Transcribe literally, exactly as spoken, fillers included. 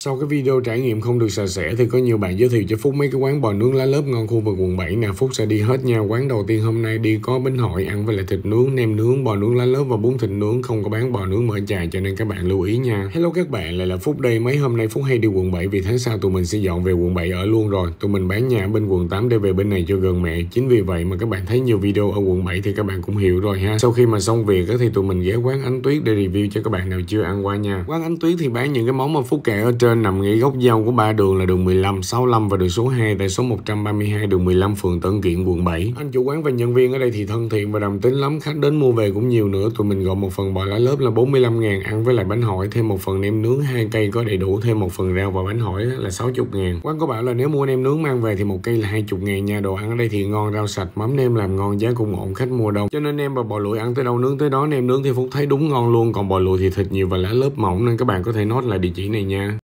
Sau cái video trải nghiệm không được sạch sẽ thì có nhiều bạn giới thiệu cho Phúc mấy cái quán bò nướng lá lớp ngon khu vực quận bảy nè. Phúc sẽ đi hết nha. Quán đầu tiên hôm nay đi có bánh hỏi ăn với lại thịt nướng, nem nướng, bò nướng lá lớp và bún thịt nướng, không có bán bò nướng mỡ chài cho nên các bạn lưu ý nha. Hello các bạn, lại là Phúc đây. Mấy hôm nay Phúc hay đi quận bảy vì tháng sau tụi mình sẽ dọn về quận bảy ở luôn rồi. Tụi mình bán nhà ở bên quận tám để về bên này cho gần mẹ. Chính vì vậy mà các bạn thấy nhiều video ở quận bảy thì các bạn cũng hiểu rồi ha. Sau khi mà xong việc thì tụi mình ghé quán Ánh Tuyết để review cho các bạn nào chưa ăn qua nha. Quán Ánh Tuyết thì bán những cái món mà Phúc kể ở trên, nằm ngay góc giao của ba đường là đường mười lăm, sáu mươi lăm và đường số hai tại số một trăm ba mươi hai đường mười lăm phường Tân Kiển quận bảy. Anh chủ quán và nhân viên ở đây thì thân thiện và đồng tính lắm, khách đến mua về cũng nhiều nữa. Tụi mình gọi một phần bò lá lớp là bốn mươi lăm ngàn ăn với lại bánh hỏi, thêm một phần nem nướng hai cây có đầy đủ, thêm một phần rau và bánh hỏi là sáu mươi ngàn. Quán có bảo là nếu mua nem nướng mang về thì một cây là hai mươi ngàn nha. Đồ ăn ở đây thì ngon, rau sạch, mắm nêm làm ngon, giá cũng ổn, khách mua đông. Cho nên nem và bò lụi ăn tới đâu nướng tới đó. Nem nướng thì Phúc thấy đúng ngon luôn, còn bò lụi thì thịt nhiều và lá lớp mỏng nên các bạn có thể note lại địa chỉ này nha.